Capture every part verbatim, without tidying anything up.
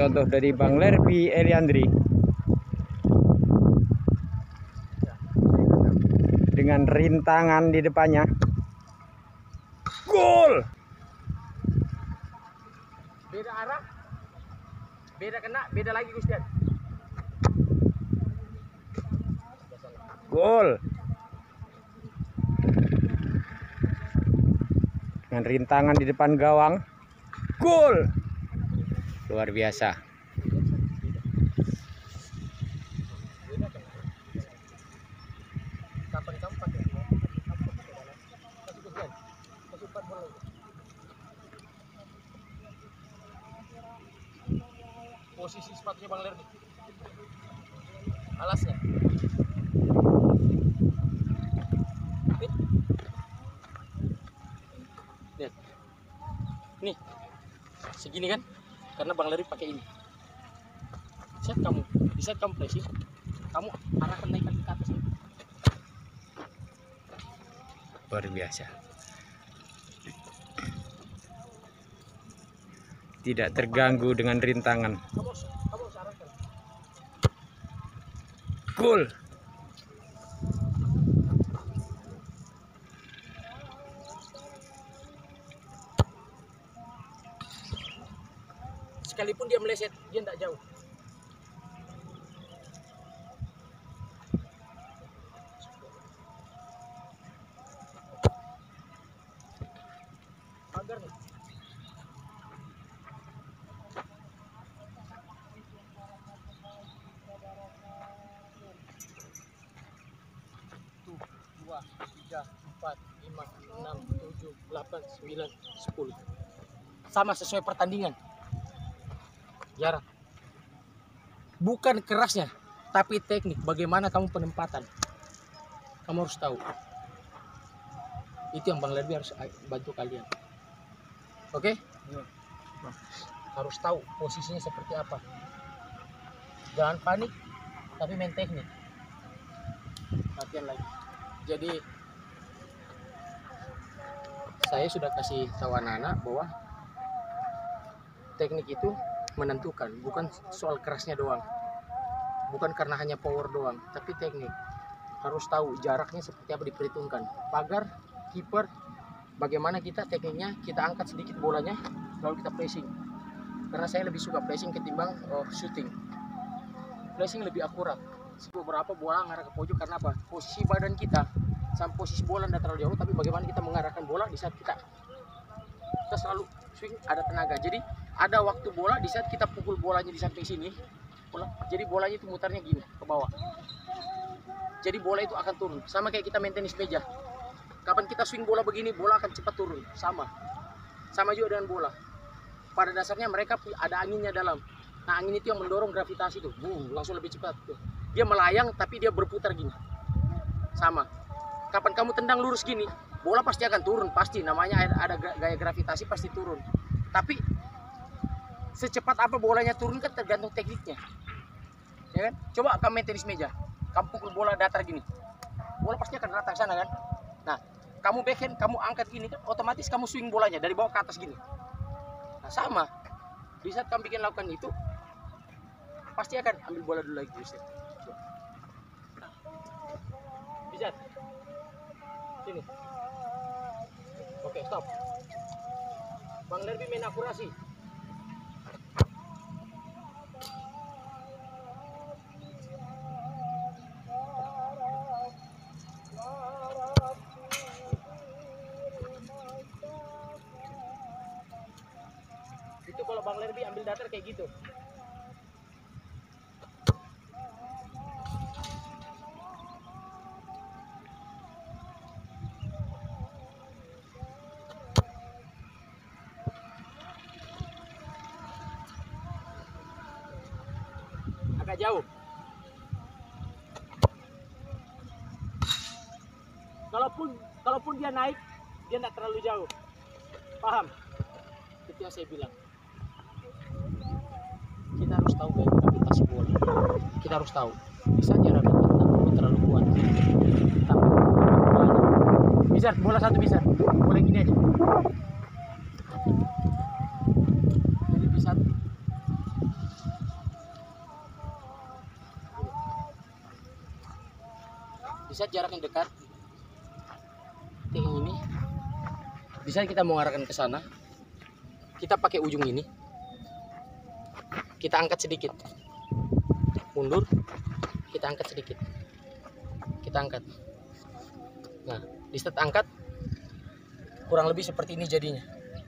contoh dari Bang Lerby Eliandri dengan rintangan di depannya. Gol. Beda arah, beda kena, beda lagi Gustian. Gol. Dengan rintangan di depan gawang. Gol. Luar biasa. Kapan kamu pakai? Posisi sepatunya Bang Lerby, alasnya. Lihat, nih, segini kan? Karena Bang Lerby pakai ini. Saat kamu, di saat kamu pressing, kamu arahkan naikkan ke atas. Luar biasa. Tidak terganggu dengan rintangan. Kamu, kamu arahkan. Gol. Sekalipun dia meleset, dia tidak jauh. Agar nih. dua, tiga, empat, lima, enam, tujuh, delapan, sembilan, sepuluh. Sama sesuai pertandingan. Jarak. Bukan kerasnya, tapi teknik. Bagaimana kamu penempatan. Kamu harus tahu. Itu yang Bang Lerby harus bantu kalian. Oke? Okay? Harus tahu posisinya seperti apa. Jangan panik, tapi main teknik. Latihan lagi. Jadi saya sudah kasih tahu anak-anak bahwa teknik itu menentukan, bukan soal kerasnya doang, bukan karena hanya power doang, tapi teknik. Harus tahu jaraknya seperti apa diperhitungkan. Pagar, kiper, bagaimana kita tekniknya, kita angkat sedikit bolanya, lalu kita pressing. Karena saya lebih suka pressing ketimbang oh, shooting. Pressing lebih akurat. Beberapa bola ngarah ke pojok karena apa? Posisi badan kita sama posisi bola tidak terlalu jauh, tapi bagaimana kita mengarahkan bola di saat kita kita selalu swing ada tenaga. Jadi ada waktu bola di saat kita pukul bolanya di samping sini, bola, jadi bolanya itu mutarnya gini ke bawah. Jadi bola itu akan turun. Sama kayak kita main tenis meja. Kapan kita swing bola begini, bola akan cepat turun. Sama. Sama juga dengan bola. Pada dasarnya mereka ada anginnya dalam. Nah angin itu yang mendorong gravitasi tuh. Boom, langsung lebih cepat tuh. Dia melayang tapi dia berputar gini. Sama. Kapan kamu tendang lurus gini, bola pasti akan turun, pasti. Namanya ada gaya gravitasi pasti turun. Tapi secepat apa bolanya turun kan tergantung tekniknya. Ya kan? Coba kamu main tenis meja. Kamu pukul bola datar gini. Bola pasti akan rata ke sana kan? Nah, kamu backhand, kamu angkat gini kan otomatis kamu swing bolanya dari bawah ke atas gini. Nah, sama. Di saat kamu bikin lakukan itu pasti akan ambil bola dulu lagi bisa. Bisa. Sini. Oke, stop. Bang Lerby main akurasi. Itu kalau Bang Lerby ambil datar kayak gitu. Agak jauh. Kalaupun kalaupun dia naik, dia tidak terlalu jauh. Paham? Itu yang saya bilang. Kita harus tahu kayak gravitasi bola. Kita harus tahu. Bisa jarak kita tidak terlalu kuat. Tapi bisa bola satu bisa. Boleh gini aja. Jadi bisa saat jarak yang dekat yang ini bisa kita mengarahkan ke sana, kita pakai ujung ini, kita angkat sedikit, mundur, kita angkat sedikit, kita angkat. Nah, di saat angkat kurang lebih seperti ini jadinya.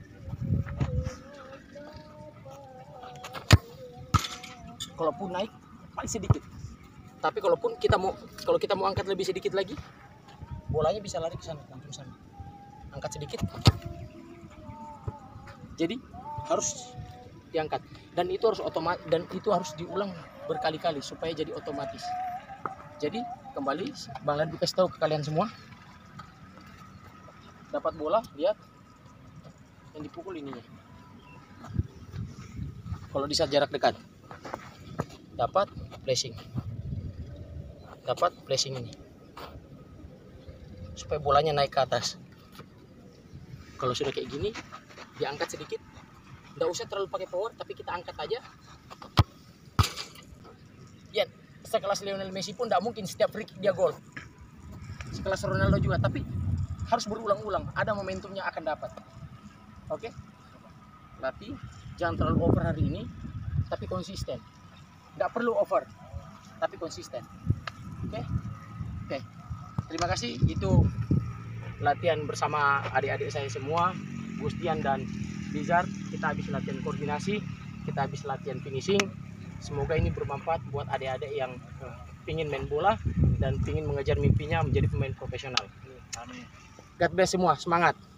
Kalaupun naik paling sedikit, tapi kalaupun kita mau kalau kita mau angkat lebih sedikit lagi, bolanya bisa lari ke sana, langsung sana. Angkat sedikit, jadi harus diangkat, dan itu harus otomatis, dan itu harus diulang berkali-kali supaya jadi otomatis. Jadi kembali Bang Landu kasih tahu ke kalian semua, dapat bola, lihat yang dipukul ininya. Kalau di saat jarak dekat dapat flashing, dapat flashing ini supaya bolanya naik ke atas. Kalau sudah kayak gini, diangkat sedikit, nggak usah terlalu pakai power, tapi kita angkat aja. Ya, sekelas Lionel Messi pun nggak mungkin setiap free kick dia gol. Sekelas Ronaldo juga, tapi harus berulang-ulang, ada momentumnya akan dapat. Oke, berarti jangan terlalu over hari ini, tapi konsisten. Nggak perlu over, tapi konsisten. Oke, oke. Terima kasih. Itu latihan bersama adik-adik saya semua, Gustian dan Bizar. Kita habis latihan koordinasi, kita habis latihan finishing. Semoga ini bermanfaat buat adik-adik yang ingin main bola dan ingin mengejar mimpinya menjadi pemain profesional. Amin. God bless semua, semangat.